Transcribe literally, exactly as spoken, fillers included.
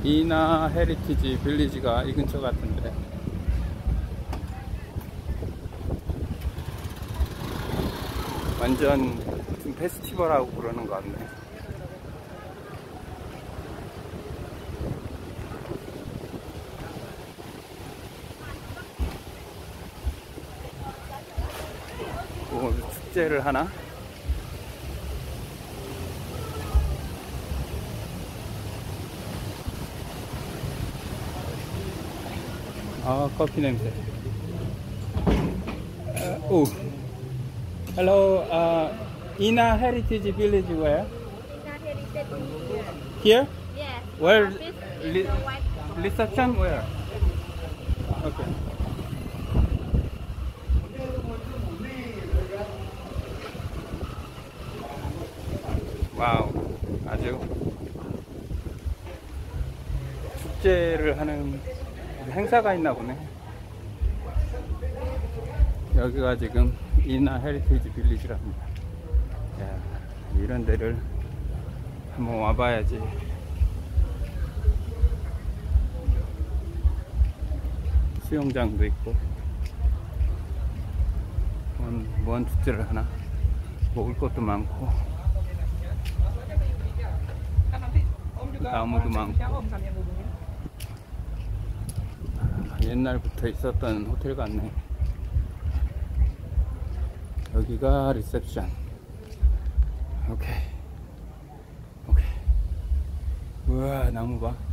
이나 헤리티지 빌리지가 이 근처 같은데, 완전 지금 페스티벌하고 그러는 것 같네. 뭐 축제를 하나? 아, 커피 냄새. 어, 오. Hello, uh, Ina Heritage Village where? Ina Heritage here. Here? Yes. Where? Office Li is the white. reception where? Okay. 와우, 아주 축제를 하는 행사가 있나 보네. 여기가 지금 이나 헤리티지 빌리지랍니다. 야, 이런 데를 한번 와봐야지. 수영장도 있고, 뭔, 뭔 축제를 하나? 먹을 것도 많고, 나무도 많고. 아, 옛날부터 있었던 호텔 같네. 여기가 리셉션. 오케이. 오케이. 우와, 나무 봐.